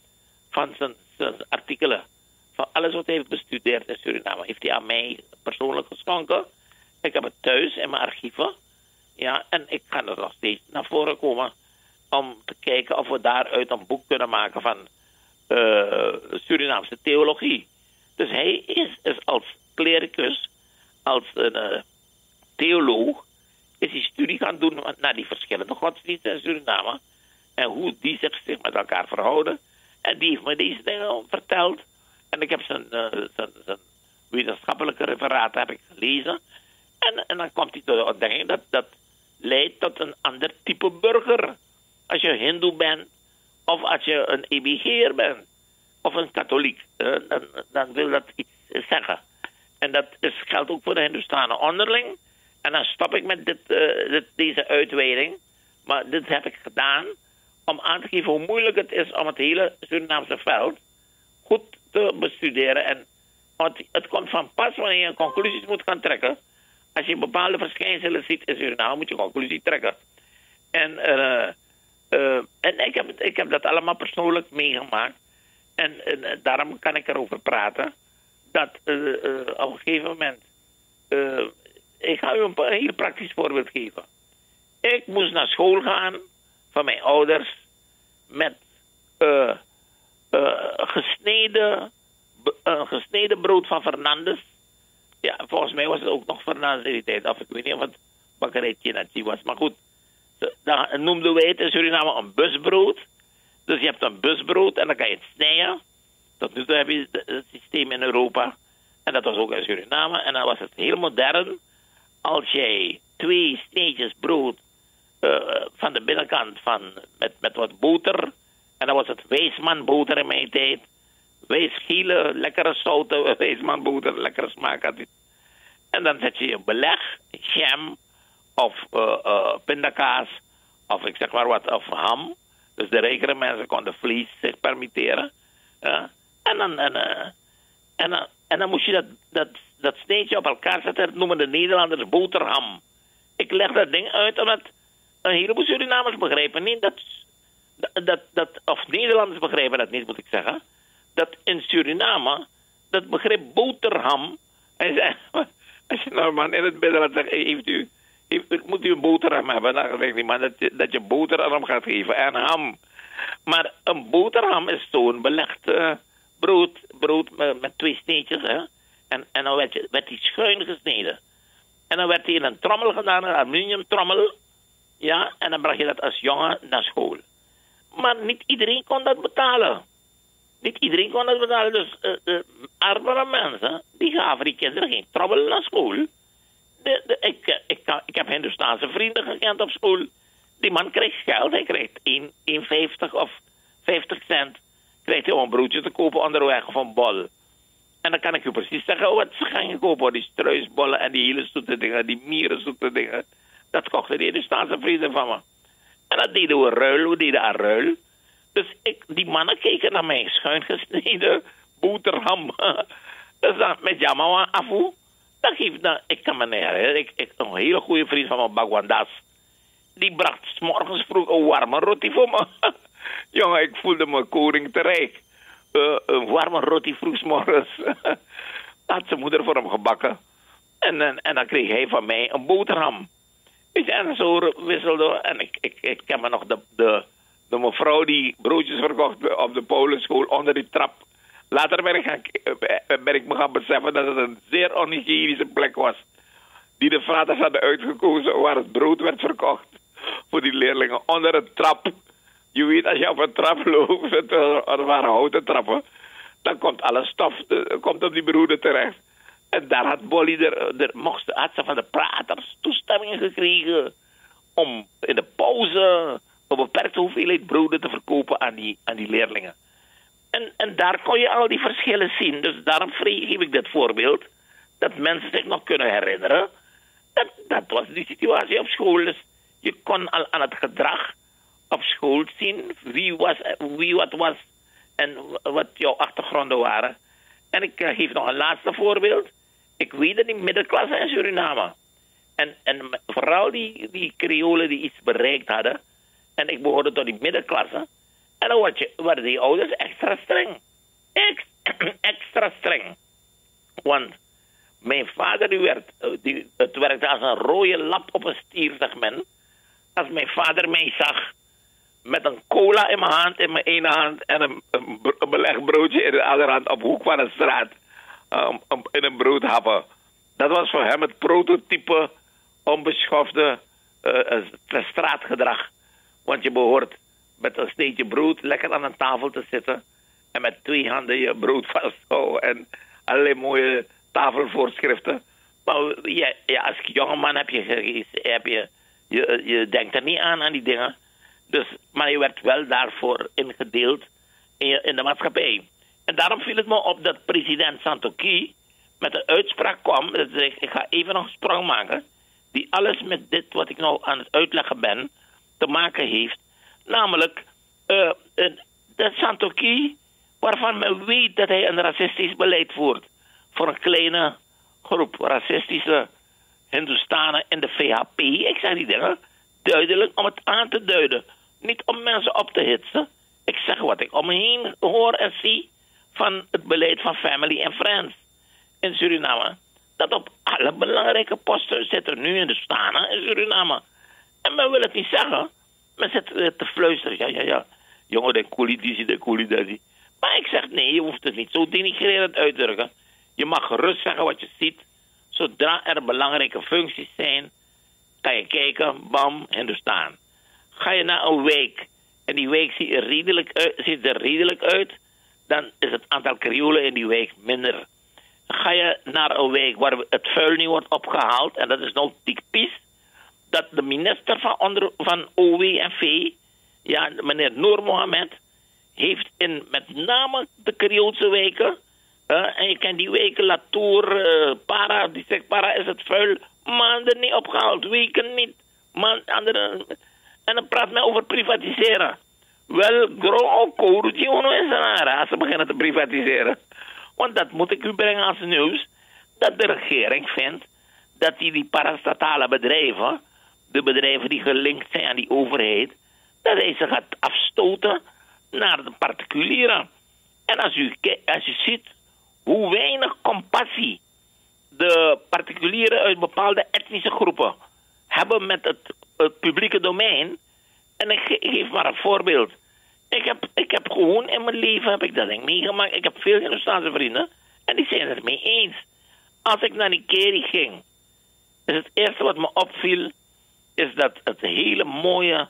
van zijn, zijn artikelen, van alles wat hij heeft bestudeerd in Suriname, heeft hij aan mij persoonlijk geschonken. Ik heb het thuis in mijn archieven. Ja, en ik ga er nog steeds naar voren komen om te kijken of we daaruit een boek kunnen maken van uh, Surinaamse theologie. Dus hij is, is als klericus, als een uh, theoloog, is hij studie gaan doen naar die verschillende godsdiensten in Suriname en hoe die zich, zich met elkaar verhouden. En die heeft me deze dingen verteld. En ik heb zijn, uh, zijn, zijn wetenschappelijke referaten heb ik gelezen. En, en dan komt hij tot de ontdekking dat dat leidt tot een ander type burger. Als je hindoe bent, of als je een E B G'er bent, of een katholiek, uh, dan, dan wil dat iets zeggen. En dat is, geldt ook voor de Hindoestanen onderling. En dan stop ik met dit, uh, dit, deze uitweiding. Maar dit heb ik gedaan om aan te geven hoe moeilijk het is om het hele Surinaamse veld goed te bestuderen. En want het komt van pas wanneer je conclusies moet gaan trekken. Als je bepaalde verschijnselen ziet in Suriname, moet je conclusie trekken. En, uh, uh, en ik, heb, ik heb dat allemaal persoonlijk meegemaakt. En, en daarom kan ik erover praten. Dat uh, uh, op een gegeven moment... Uh, ik ga u een, een heel praktisch voorbeeld geven. Ik moest naar school gaan van mijn ouders met uh, uh, gesneden, uh, gesneden brood van Fernandes. Ja, volgens mij was het ook nog Fernandes in die tijd. Of ik weet niet of het bakkerij Chinatji was. Maar goed, dan noemden wij het in Suriname een busbrood. Dus je hebt een busbrood en dan kan je het snijden. Tot nu toe heb je het systeem in Europa. En dat was ook in Suriname. En dan was het heel modern. Als jij twee sneetjes brood uh, van de binnenkant van, met, met wat boter. En dan was het Wijsman-boter in mijn tijd. Wijsgele, lekkere zoute Wijsman-boter, lekkere smaak had het. En dan zet je je beleg, jam of uh, uh, pindakaas. Of ik zeg maar wat, of ham. Dus de rijkere mensen konden vlees zich permitteren. Uh, en, dan, en, uh, en, uh, en dan moest je dat, dat, dat sneetje op elkaar zetten. Dat noemen de Nederlanders boterham. Ik leg dat ding uit omdat een heleboel Surinamers begrijpen niet dat, dat, dat... Of Nederlanders begrijpen dat niet, moet ik zeggen. Dat in Suriname, dat begrip boterham... Als je nou man in het binnenland zegt, heeft u... Heeft, moet u een boterham hebben? Dan denk ik niet, maar dat je, dat je boterham gaat geven en ham. Maar een boterham is zo'n belegd uh, brood, brood met, met twee sneetjes. Hè? En, en dan werd, je, werd die schuin gesneden. En dan werd die in een trommel gedaan, een aluminiumtrommel. Ja, en dan bracht je dat als jongen naar school. Maar niet iedereen kon dat betalen. Niet iedereen kon dat betalen. Dus uh, uh, armere mensen, die gaven die kinderen geen trommel naar school. De, de, ik, ik, ik heb Hindoestaanse vrienden gekend op school. Die man krijgt geld. Hij krijgt één komma vijftig of vijftig cent. Krijgt hij om een broodje te kopen onderweg of een bol. En dan kan ik u precies zeggen wat ze gingen kopen. Die struisbollen en die hele zoete dingen. Die mierenzoete dingen. Dat kochten die Hindoestaanse vrienden van me. En dat deden we ruil. We deden aan ruil. Dus ik, die mannen keken naar mij schuin gesneden boterham. Dus dan met Jamawa afu. Dat geeft, nou, ik kan me niet herinneren. Ik, ik, een hele goede vriend van me, Bagwandas. Die bracht 's morgens vroeg een warme roti voor me. Jongen, ik voelde me koning te rijk. Uh, een warme roti vroeg 's morgens. Dat had zijn moeder voor hem gebakken. En, en, en dan kreeg hij van mij een boterham. Weet je, en zo wisselde. En ik, ik, ik ken me nog de, de, de mevrouw die broodjes verkocht op de Polenschool onder die trap. Later ben ik, gaan, ben ik me gaan beseffen dat het een zeer onhygiënische plek was. Die de vaders hadden uitgekozen waar het brood werd verkocht. Voor die leerlingen onder een trap. Je weet, als je op een trap loopt, er waren houten trappen. Dan komt alle stof komt op die broeden terecht. En daar had Bolly, er, er mocht de artsen van de praters toestemming gekregen. Om in de pauze een beperkte hoeveelheid broden te verkopen aan die, aan die leerlingen. En, en daar kon je al die verschillen zien. Dus daarom geef ik dit voorbeeld. Dat mensen zich nog kunnen herinneren. Dat, dat was die situatie op school. Dus je kon al aan het gedrag op school zien wie, was, wie wat was en wat jouw achtergronden waren. En ik uh, geef nog een laatste voorbeeld. Ik weet dat die middenklasse in Suriname. En, en vooral die, die Creolen die iets bereikt hadden. En ik behoorde tot die middenklasse. En dan word je, worden die ouders extra streng. Ex, extra streng. Want mijn vader, die werd, die, het werkte als een rode lap op een stier, zegt men. Als mijn vader mij zag met een cola in mijn hand, in mijn ene hand, en een, een, een belegd broodje in de andere hand op hoek van de straat. Um, um, in een brood happen. Dat was voor hem het prototype onbeschofte uh, straatgedrag. Want je behoort met een sneetje brood lekker aan een tafel te zitten. En met twee handen je brood vasthouden. En allerlei mooie tafelvoorschriften. Maar ja, ja, als jongeman heb je, heb je, je, je denkt er niet aan, aan die dingen. Dus, maar je werd wel daarvoor ingedeeld in, je, in de maatschappij. En daarom viel het me op dat president Santokhi met een uitspraak kwam. Dat ik, ik ga even nog een sprong maken. Die alles met dit wat ik nou aan het uitleggen ben te maken heeft. Namelijk uh, uh, de Santokhi, waarvan men weet dat hij een racistisch beleid voert. Voor een kleine groep racistische Hindoestanen in de V H P. Ik zeg die dingen duidelijk om het aan te duiden. Niet om mensen op te hitsen. Ik zeg wat ik om me heen hoor en zie van het beleid van Family and Friends in Suriname. Dat op alle belangrijke posten zitten nu in de Stanen in Suriname. En men wil het niet zeggen. Men zit te fluisteren. Ja, ja, ja. Jongen, de koolidisi, de koolidisi. Maar ik zeg nee, je hoeft het niet zo denigrerend uit te drukken. Je mag gerust zeggen wat je ziet. Zodra er belangrijke functies zijn, kan je kijken, bam, Hindustan. Ga je naar een wijk en die wijk ziet er redelijk uit, ziet er redelijk uit, dan is het aantal Kriolen in die wijk minder. Ga je naar een wijk waar het vuil niet wordt opgehaald, en dat is nou typisch, dat de minister van, onder, van O W en V, ja, meneer Noor Mohammed, heeft in met name de Krioolse wijken, uh, en je kent die wijken, Latour, uh, Para, die zegt Para is het vuil, maanden niet opgehaald, weken niet. Man, andere, en dan praat men over privatiseren. Wel, groot korreltje is een als ze beginnen te privatiseren. Want dat moet ik u brengen als nieuws, dat de regering vindt dat die, die parastatale bedrijven, de bedrijven die gelinkt zijn aan die overheid, dat hij ze gaat afstoten naar de particulieren. En als u, als u ziet hoe weinig compassie de particulieren uit bepaalde etnische groepen hebben met het, het publieke domein. En ik, ik geef maar een voorbeeld. Ik heb, ik heb gewoon in mijn leven heb ik dat ding meegemaakt. Ik heb veel Hindoestaanse vrienden en die zijn het mee eens. Als ik naar die Keri ging, is het eerste wat me opviel, is dat het hele mooie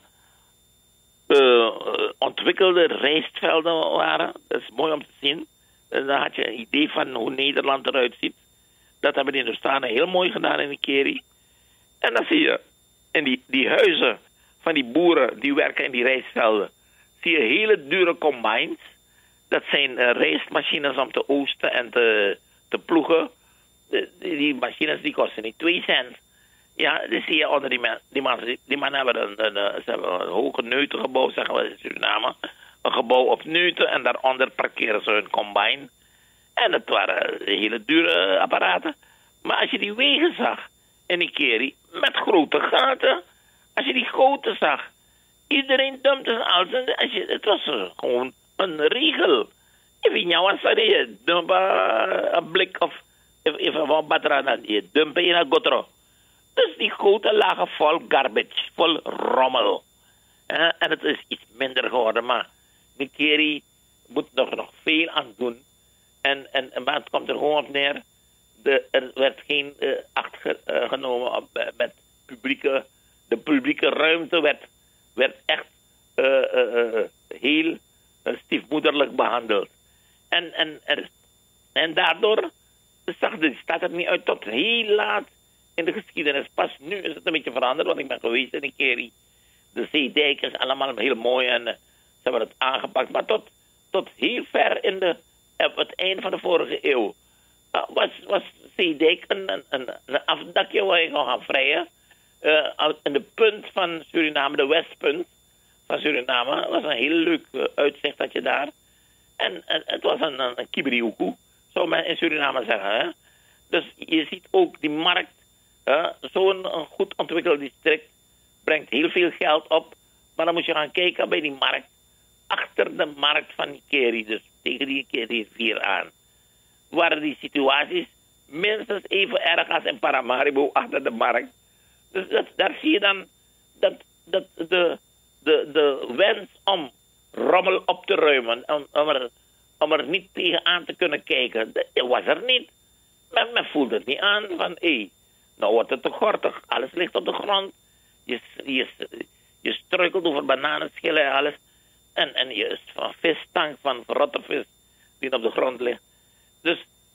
uh, ontwikkelde rijstvelden waren. Dat is mooi om te zien. En dan had je een idee van hoe Nederland eruit ziet. Dat hebben de Hindoestanen heel mooi gedaan in de Keri. En dan zie je in die, die huizen van die boeren die werken in die rijstvelden, zie je hele dure combines. Dat zijn uh, rijstmachines om te oosten en te, te ploegen. De, die, die machines die kosten niet twee cent. Ja, die zie je onder die mensen. Die mannen die man hebben een, een, een, ze hebben een hoge neutengebouw, zeggen we in Suriname. Een gebouw op neuten en daaronder parkeren ze hun combine. En dat waren hele dure apparaten. Maar als je die wegen zag in die Keri, met grote gaten. Als je die goten zag, iedereen dumpte zijn alles. Als je, het was gewoon een regel. Even jou was dat je dump een blik of even van batra, je dumpen in een gotro. Dus die goten lagen vol garbage, vol rommel. Uh, en het is iets minder geworden, maar de Keri moet nog, nog veel aan doen. En, en, maar het komt er gewoon op neer. De, er werd geen uh, acht ge, uh, genomen op, uh, met publieke. De publieke ruimte werd, werd echt uh, uh, uh, heel uh, stiefmoederlijk behandeld. En, en, er, en daardoor zag de, staat het niet uit tot heel laat in de geschiedenis. Pas nu is het een beetje veranderd, want ik ben geweest in de Keri. De zeedijk is allemaal heel mooi en uh, ze hebben het aangepakt. Maar tot, tot heel ver in de, op het eind van de vorige eeuw uh, was, was zeedijk een, een, een, een afdakje waar je kon gaan vrijen. Uh, in de punt van Suriname, de westpunt van Suriname, was een heel leuk uh, uitzicht dat je daar. En, en het was een, een, een kibriuku, zou men in Suriname zeggen. Hè? Dus je ziet ook die markt, uh, zo'n goed ontwikkeld district brengt heel veel geld op. Maar dan moet je gaan kijken bij die markt, achter de markt van die Keri, dus tegen die Keri vier aan, waren die situaties minstens even erg als in Paramaribo achter de markt. Dus dat, daar zie je dan dat, dat de, de, de wens om rommel op te ruimen, om, om, er, om er niet tegenaan te kunnen kijken, dat was er niet. Men, men voelde het niet aan van, hé, hey, nou wordt het te gortig, alles ligt op de grond. Je, je, je struikelt over bananenschillen en alles. En, en je is van visstank, van verrotte vis die op de grond ligt. Dus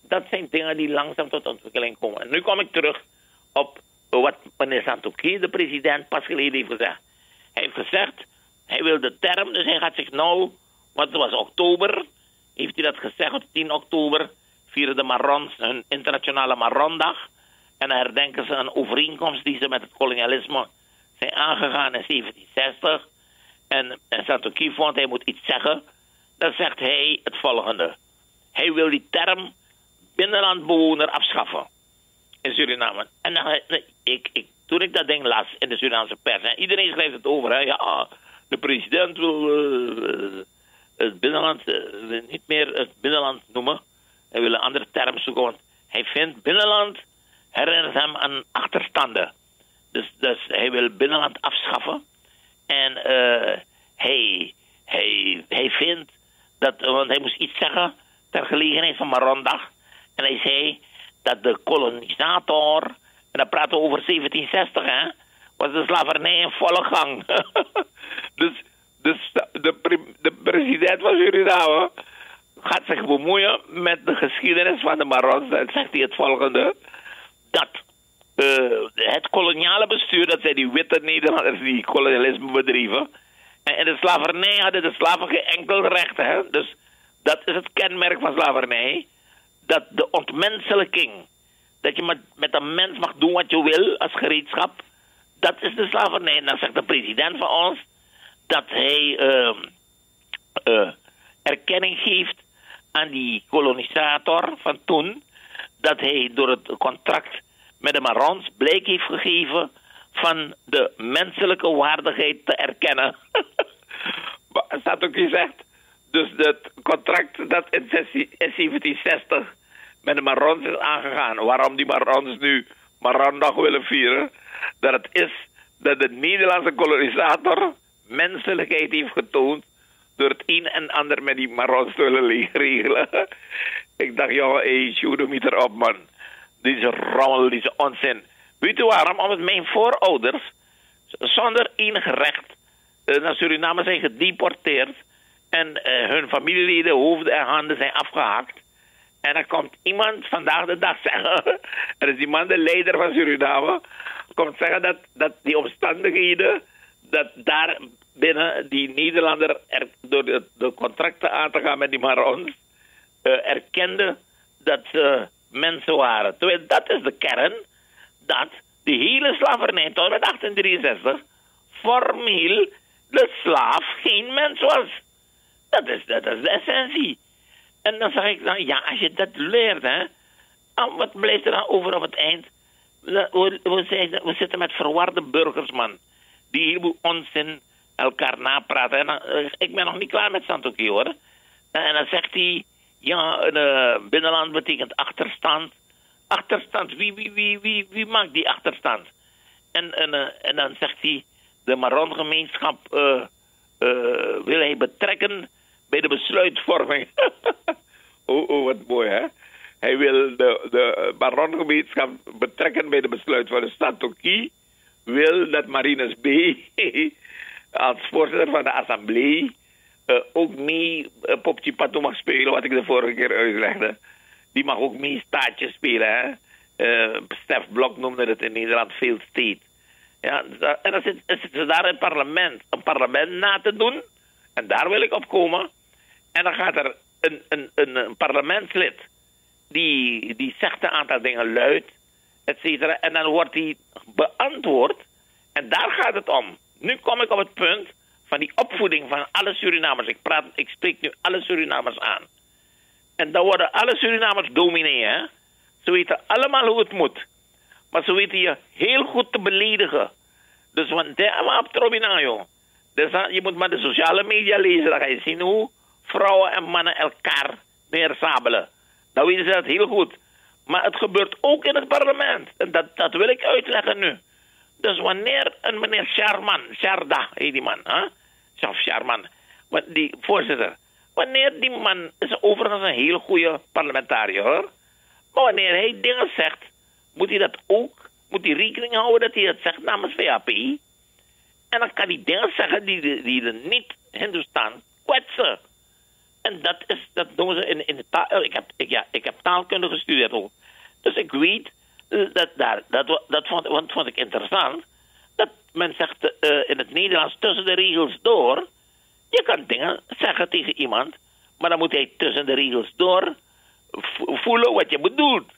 dat zijn dingen die langzaam tot ontwikkeling komen. En nu kom ik terug op wat meneer Santokhi, de president, pas geleden heeft gezegd. Hij heeft gezegd, hij wil de term, dus hij gaat zich nou, want het was oktober, heeft hij dat gezegd, op tien oktober vieren de Marrons hun internationale Marrondag. En dan herdenken ze een overeenkomst die ze met het kolonialisme zijn aangegaan in zeventien zestig. En, en Santokhi vond, hij moet iets zeggen. Dan zegt hij het volgende. Hij wil die term binnenlandbewoner afschaffen in Suriname. En dan, ik, ik, toen ik dat ding las in de Surinaamse pers, hè, iedereen schrijft het over. Hè, ja, de president wil uh, het binnenland uh, niet meer het binnenland noemen. Hij wil een andere term zoeken, want hij vindt binnenland herinnert hem aan achterstanden. Dus, dus hij wil binnenland afschaffen. En uh, hij, hij, hij vindt dat, want hij moest iets zeggen ter gelegenheid van Marrondag. En hij zei dat de kolonisator, en dan praten we over zeventien zestig, hè, was de slavernij in volle gang. dus dus de, de president van Suriname gaat zich bemoeien met de geschiedenis van de Marrons. Dan zegt hij het volgende. Dat uh, het koloniale bestuur, dat zijn die witte Nederlanders die kolonialisme bedrijven. En in de slavernij hadden de slaven geen enkel recht. Hè? Dus dat is het kenmerk van slavernij. Dat de ontmenselijking, dat je met, met een mens mag doen wat je wil als gereedschap. Dat is de slavernij. En dan zegt de president van ons dat hij uh, uh, erkenning geeft aan die kolonisator van toen. Dat hij door het contract met de Marrons blijk heeft gegeven van de menselijke waardigheid te erkennen. Dat staat ook gezegd. Dus het contract dat in zeventien zestig met de Marrons is aangegaan. Waarom die Marrons nu Marrondag willen vieren. Dat het is dat de Nederlandse kolonisator menselijkheid heeft getoond door het een en ander met die Marrons te willen regelen. Ik dacht, joh, hey, shoot erop, man. Deze rommel, deze onzin. Weet u waarom? Omdat mijn voorouders zonder enig recht uh, naar Suriname zijn gedeporteerd. En uh, hun familieleden, hoofden en handen zijn afgehakt. En dan komt iemand vandaag de dag zeggen, er is iemand de leider van Suriname, komt zeggen dat, dat die omstandigheden, dat daar binnen die Nederlander er, door de, de contracten aan te gaan met die Marrons, uh, erkende dat ze mensen waren. Terwijl dat is de kern, dat de hele slavernij tot met achttien drieënzestig formeel de slaaf geen mens was. Dat is, dat is de essentie. En dan zeg ik dan, ja, als je dat leert, hè, wat blijft er dan over op het eind? We, we, zijn, we zitten met verwarde burgers, man, die heleboel onzin elkaar napraten. En dan, ik ben nog niet klaar met Santokhi, hoor. En dan zegt hij, ja, uh, binnenland betekent achterstand. Achterstand, wie, wie, wie, wie, wie maakt die achterstand? En, en, uh, en dan zegt hij, de Marron-gemeenschap uh, uh, wil hij betrekken bij de besluitvorming. oh, oh, wat mooi, hè? Hij wil de, de Marron-gemeenschap betrekken bij de besluitvorming. Santokhi wil dat Marinus B. als voorzitter van de assemblee uh, ook mee uh, Popje Pato mag spelen, wat ik de vorige keer uitlegde. Die mag ook mee staatjes spelen, hè? Uh, Stef Blok noemde het in Nederland veel state. Ja, en dan zitten ze daar in het parlement, een parlement na te doen. En daar wil ik op komen. En dan gaat er een, een, een, een parlementslid die, die zegt een aantal dingen luid, et cetera. En dan wordt die beantwoord. En daar gaat het om. Nu kom ik op het punt van die opvoeding van alle Surinamers. Ik, praat, ik spreek nu alle Surinamers aan. En dan worden alle Surinamers dominee, hè. Ze weten allemaal hoe het moet. Maar ze weten je heel goed te beledigen. Dus want daar op Trobinayo. Dus je moet maar de sociale media lezen. Dan ga je zien hoe vrouwen en mannen elkaar neersabelen. Dan weten ze dat heel goed. Maar het gebeurt ook in het parlement. En dat, dat wil ik uitleggen nu. Dus wanneer een meneer Sharman, Sharda heet die man, hè? Of Sharman, die voorzitter. Wanneer die man is overigens een heel goede parlementariër, hoor. Maar wanneer hij dingen zegt, moet hij dat ook, moet hij rekening houden dat hij dat zegt namens V A P. En dan kan hij dingen zeggen die de, die de niet-Hindustan kwetsen. En dat is, dat doen ze in, in de taal. Ik heb, ik, ja, ik heb taalkunde gestudeerd ook. Dus ik weet uh, dat daar, dat, dat vond, vond, vond ik interessant. Dat men zegt uh, in het Nederlands tussen de regels door. Je kan dingen zeggen tegen iemand, maar dan moet hij tussen de regels door voelen wat je bedoelt.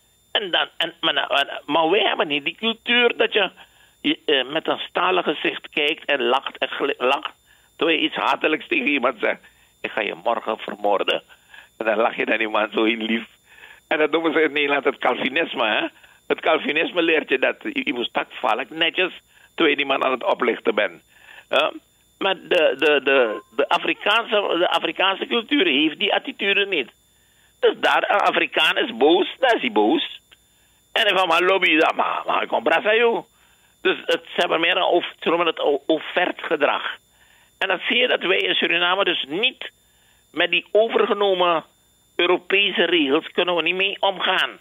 En dan, en, maar, maar wij hebben niet die cultuur dat je, je uh, met een stalen gezicht kijkt en lacht en lacht. Terwijl je iets hatelijks tegen iemand zegt. Ik ga je morgen vermoorden. En dan lach je dan iemand zo heel lief. En dat noemen ze in Nederland het Calvinisme. Hè? Het Calvinisme leert je dat je moet takvallen netjes terwijl je die man aan het oplichten bent. Uh, maar de, de, de, de, Afrikaanse, de Afrikaanse cultuur heeft die attitude niet. Dus daar, een Afrikaan is boos, daar is hij boos. En hij van mijn lobby, dat, maar, maar ik kom jou. Dus het, ze hebben meer een, ze noemen het offert gedrag. En dan zie je dat wij in Suriname dus niet met die overgenomen Europese regels kunnen we niet mee omgaan.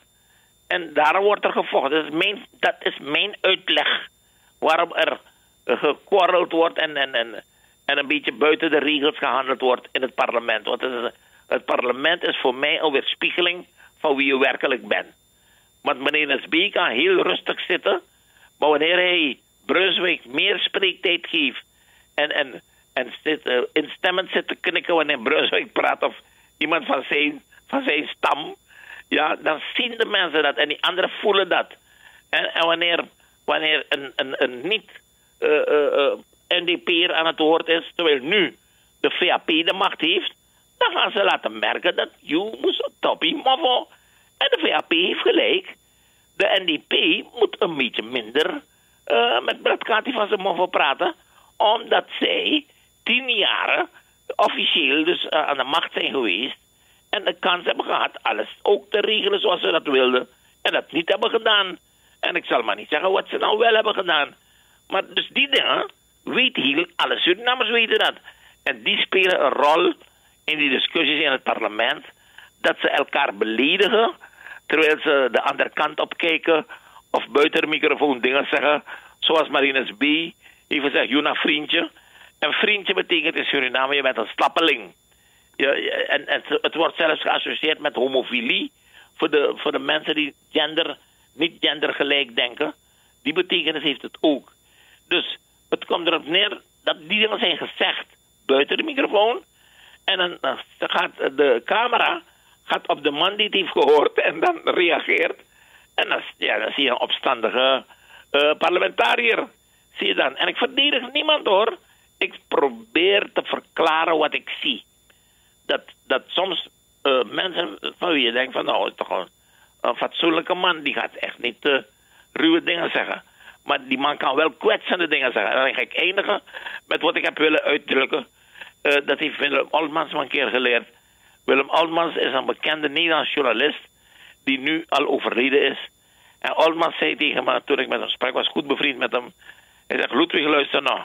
En daarom wordt er gevochten. Dat is mijn, dat is mijn uitleg waarom er gekwarreld wordt en, en, en, en een beetje buiten de regels gehandeld wordt in het parlement. Want het, is, het parlement is voor mij een weerspiegeling van wie je werkelijk bent. Want meneer S B kan heel rustig zitten, maar wanneer hij Brunswijk meer spreektijd geeft en, en, en zit, uh, instemmend zit te knikken wanneer Brunswijk praat of iemand van zijn, van zijn stam, ja, dan zien de mensen dat en die anderen voelen dat. En, en wanneer, wanneer een, een, een niet uh, uh, uh, N D P'er aan het woord is, terwijl nu de V A P de macht heeft, dan gaan ze laten merken dat je moet toppie moffo. En de V A P heeft gelijk. De N D P moet een beetje minder uh, met Bradkati van zijn moffo praten, omdat zij tien jaren officieel dus uh, aan de macht zijn geweest en de kans hebben gehad alles ook te regelen zoals ze dat wilden en dat niet hebben gedaan. En ik zal maar niet zeggen wat ze nou wel hebben gedaan. Maar dus die dingen weten heel, alle Surinamers weten dat. En die spelen een rol in die discussies in het parlement, dat ze elkaar beledigen terwijl ze de andere kant op kijken of buiten de microfoon dingen zeggen, zoals Marines B. heeft gezegd, Juna vriendje. En vriendje betekent in Suriname, je bent een slappeling. Ja, en, en het wordt zelfs geassocieerd met homofilie voor de, voor de mensen die gender, niet gendergelijk denken. Die betekenis heeft het ook. Dus het komt erop neer dat die dingen zijn gezegd buiten de microfoon. En dan, dan gaat de camera gaat op de man die het heeft gehoord en dan reageert. En dan, ja, dan zie je een opstandige uh, parlementariër. Zie je dan. En ik verdedig niemand hoor. Ik probeer te verklaren wat ik zie. Dat, dat soms uh, mensen van wie je denkt van nou, toch een, een fatsoenlijke man, die gaat echt niet uh, ruwe dingen zeggen. Maar die man kan wel kwetsende dingen zeggen. En dan ga ik eindigen met wat ik heb willen uitdrukken. Uh, dat heeft Willem Oltmans een keer geleerd. Willem Oltmans is een bekende Nederlands journalist die nu al overleden is. En Oltmans zei tegen me, toen ik met hem sprak, was goed bevriend met hem. Hij zegt, Ludwig, luister nou.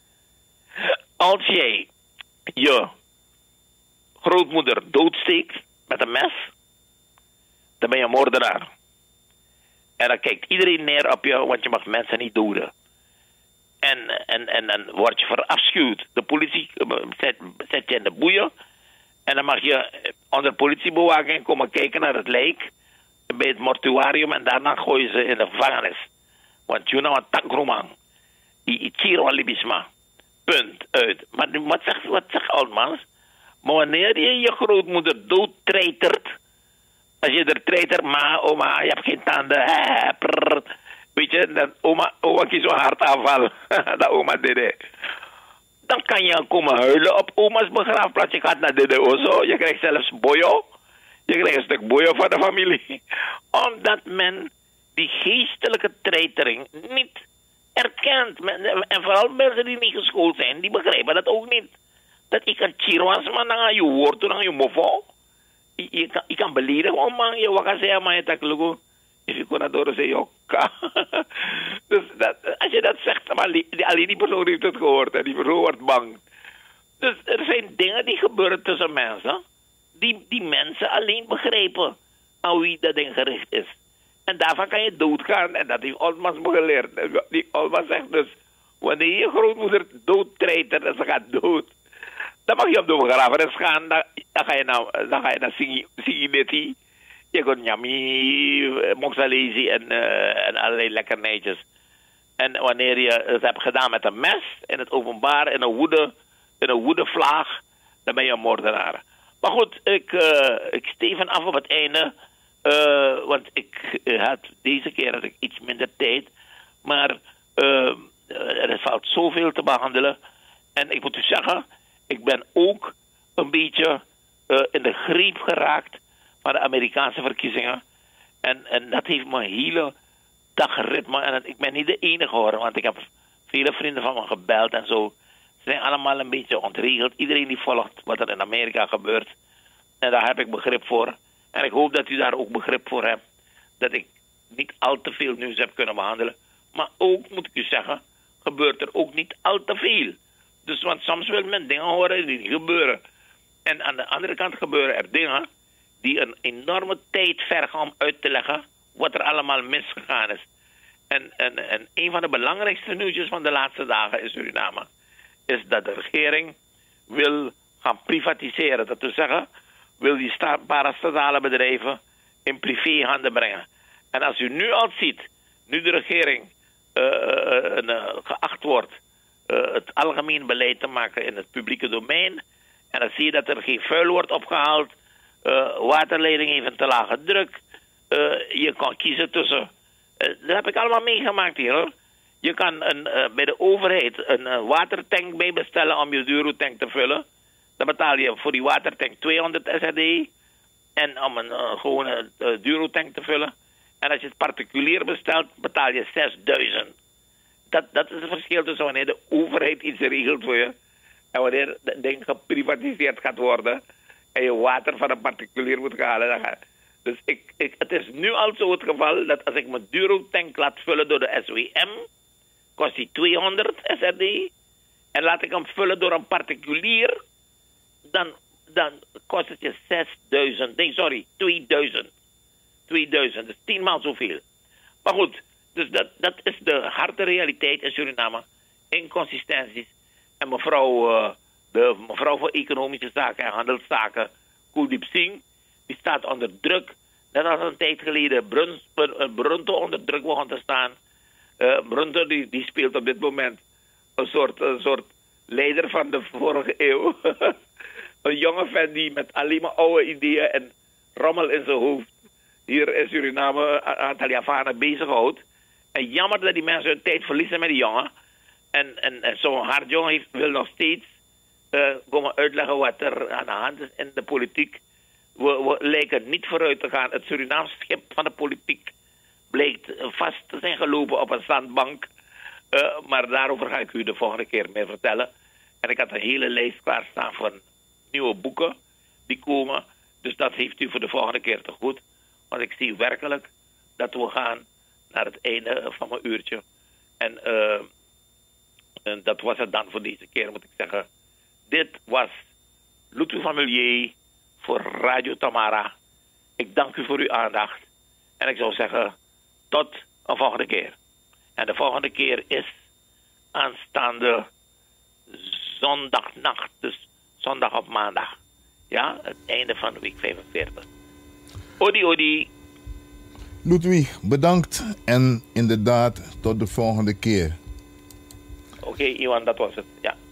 Als jij je grootmoeder doodsteekt met een mes, dan ben je een moordenaar. En dan kijkt iedereen neer op je, want je mag mensen niet doden. En, en, en dan word je verafschuwd. De politie zet, zet je in de boeien. En dan mag je onder politiebewaking komen kijken naar het lijk bij het mortuarium en daarna gooi je ze in de gevangenis. Want je nou een tankroman. Die Ichiro Libisma. Punt. Uit. Maar wat zegt, wat zegt Oltmans? Maar wanneer je je grootmoeder doodtreitert, als je er treitert, ma, oma, je hebt geen tanden, hè, prrr, weet je, dan oma, oma kiest zo'n hartaanval. Dat oma deed. Dan kan je komen huilen op oma's begraafplaats. Je gaat naar de Ozo. Je krijgt zelfs boyo. Je krijgt een stuk boyo van de familie. Omdat men die geestelijke treitering niet erkent. En vooral mensen die niet geschoold zijn, die begrijpen dat ook niet. Dat ik kan chirwas man aan je woord, aan je mofo. Je kan, je kan beledigen, oh man, je wakker zeggen, maar je tak lugu. If je kon dat door zeggen, jokka. Dus dat, als je dat zegt, maar die, alleen die persoon heeft het gehoord en die persoon wordt bang. Dus er zijn dingen die gebeuren tussen mensen, die, die mensen alleen begrijpen aan wie dat ding gericht is. En daarvan kan je doodgaan en dat heeft Oltmans me geleerd. Die Oltmans zegt dus, wanneer je grootmoeder doodtreitert en ze gaat dood, dan mag je op de begrafenis gaan, dan, Dan ga je naar, dan ga je naar Sigideti. Je kunt Nyami, Moxalesi en, uh, en allerlei lekkernijtjes. En wanneer je het hebt gedaan met een mes in het openbaar, in een woede, in een woedevlaag, dan ben je een moordenaar. Maar goed, ik, uh, ik steven af op het einde. Uh, want ik uh, had deze keer had ik iets minder tijd. Maar uh, er valt zoveel te behandelen. En ik moet u zeggen, ik ben ook een beetje uh, in de greep geraakt van de Amerikaanse verkiezingen. En, en dat heeft mijn hele dagritme. En ik ben niet de enige hoor, want ik heb vele vrienden van me gebeld en zo. Ze zijn allemaal een beetje ontregeld. Iedereen die volgt wat er in Amerika gebeurt. En daar heb ik begrip voor. En ik hoop dat u daar ook begrip voor hebt. Dat ik niet al te veel nieuws heb kunnen behandelen. Maar ook, moet ik u zeggen, gebeurt er ook niet al te veel. Dus want soms wil men dingen horen die niet gebeuren. En aan de andere kant gebeuren er dingen die een enorme tijd vergen om uit te leggen wat er allemaal misgegaan is. En, en, en een van de belangrijkste nieuwtjes van de laatste dagen in Suriname is dat de regering wil gaan privatiseren. Dat wil zeggen, wil die parastatale bedrijven in privéhanden brengen. En als u nu al ziet, nu de regering uh, uh, geacht wordt uh, het algemeen beleid te maken in het publieke domein, en dan zie je dat er geen vuil wordt opgehaald, uh, waterleiding heeft een te lage druk, uh, je kan kiezen tussen, uh, dat heb ik allemaal meegemaakt hier hoor. Je kan een, uh, bij de overheid een uh, watertank bij bestellen om je Durotank te vullen. Dan betaal je voor die watertank tweehonderd S R D. En om een uh, gewone uh, Durotank te vullen. En als je het particulier bestelt, betaal je zesduizend. Dat, dat is het verschil tussen wanneer de overheid iets regelt voor je. En wanneer dat ding geprivatiseerd gaat worden. En je water van een particulier moet gaan halen. Dan ga. Dus ik, ik, het is nu al zo het geval dat als ik mijn Durotank laat vullen door de S W M, kost die tweehonderd S R D. En laat ik hem vullen door een particulier, dan, dan kost het je zesduizend. Nee, sorry, tweeduizend. tweeduizend, dus tienmaal zoveel. Maar goed, dus dat, dat is de harde realiteit in Suriname. Inconsistenties. En mevrouw, uh, de mevrouw voor Economische Zaken en Handelszaken, Kuldeep Singh, die staat onder druk. Net als een tijd geleden Brunto onder druk begon te staan. Uh, Brunto die, die speelt op dit moment een soort, een soort leider van de vorige eeuw. Een jonge fan die met alleen maar oude ideeën en rommel in zijn hoofd hier in Suriname een aantal Javanen bezighoudt. En jammer dat die mensen hun tijd verliezen met die jongen. En, en, en zo'n hard jongen heeft, wil nog steeds uh, komen uitleggen wat er aan de hand is in de politiek. We, we lijken niet vooruit te gaan. Het Surinaamse schip van de politiek blijkt vast te zijn gelopen op een zandbank. Uh, maar daarover ga ik u de volgende keer meer vertellen. En ik had een hele lijst klaarstaan van nieuwe boeken die komen. Dus dat heeft u voor de volgende keer te goed. Want ik zie werkelijk dat we gaan naar het einde van mijn uurtje. En, uh, en dat was het dan voor deze keer, moet ik zeggen. Dit was Ludwig van Milieu voor Radio Tamara. Ik dank u voor uw aandacht. En ik zou zeggen, tot een volgende keer. En de volgende keer is aanstaande zondagnacht. Dus zondag op maandag. Ja, het einde van de week vijfenveertig. Odi, odi. Ludwig, bedankt. En inderdaad, tot de volgende keer. Oké, okay, Iwan, dat was het. Ja.